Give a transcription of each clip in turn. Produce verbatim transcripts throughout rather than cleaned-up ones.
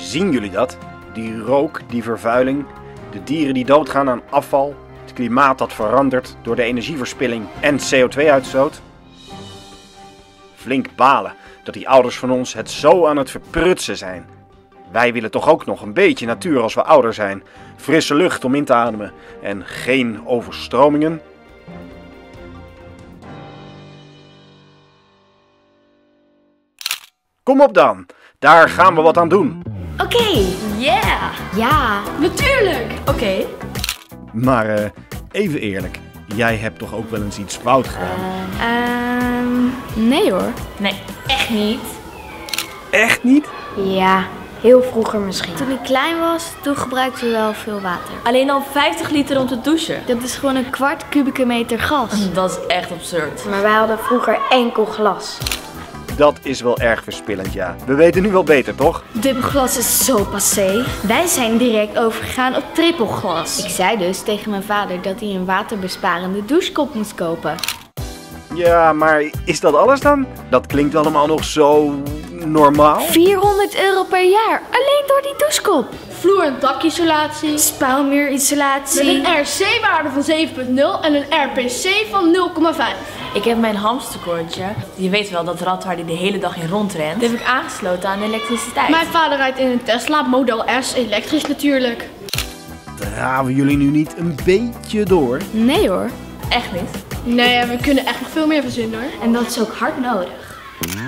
Zien jullie dat? Die rook, die vervuiling, de dieren die doodgaan aan afval, het klimaat dat verandert door de energieverspilling en C O twee uitstoot. Flink balen dat die ouders van ons het zo aan het verprutsen zijn. Wij willen toch ook nog een beetje natuur als we ouder zijn. Frisse lucht om in te ademen en geen overstromingen. Kom op dan, daar gaan we wat aan doen. Oké. Okay. Yeah. Ja. Natuurlijk. Oké. Okay. Maar uh, even eerlijk, jij hebt toch ook wel eens iets fout gedaan? Ehm, uh, nee hoor. Nee, echt niet. Echt niet? Ja, heel vroeger misschien. Toen ik klein was, toen gebruikten we wel veel water. Alleen al vijftig liter om te douchen. Dat is gewoon een kwart kubieke meter gas. Dat is echt absurd. Maar wij hadden vroeger enkel glas. Dat is wel erg verspillend, ja. We weten nu wel beter, toch? Dubbelglas is zo passé. Wij zijn direct overgegaan op trippelglas. Ik zei dus tegen mijn vader dat hij een waterbesparende douchekop moest kopen. Ja, maar is dat alles dan? Dat klinkt allemaal nog zo normaal. vierhonderd euro per jaar, alleen door die douchekop. Vloer- en dakisolatie. Spouwmuurisolatie. Met een R C-waarde van zeven punt nul en een R P C van nul komma vijf. Ik heb mijn hamsterkoortje. Je weet wel dat rad waar die de hele dag in rondrent. Dat heb ik aangesloten aan de elektriciteit. Mijn vader rijdt in een Tesla Model S, elektrisch natuurlijk. Draven jullie nu niet een beetje door? Nee hoor. Echt niet? Nee, we kunnen echt nog veel meer verzinnen hoor. En dat is ook hard nodig.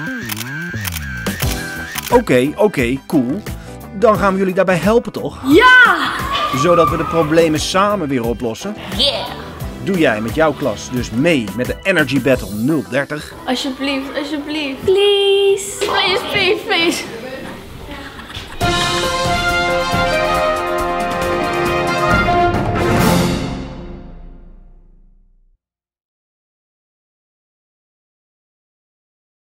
Oké, okay, oké, okay, cool. Dan gaan we jullie daarbij helpen, toch? Ja! Zodat we de problemen samen weer oplossen. Yeah! Doe jij met jouw klas dus mee met de Energy Battle nul dertig? Alsjeblieft, alsjeblieft. Please. Please, please, please.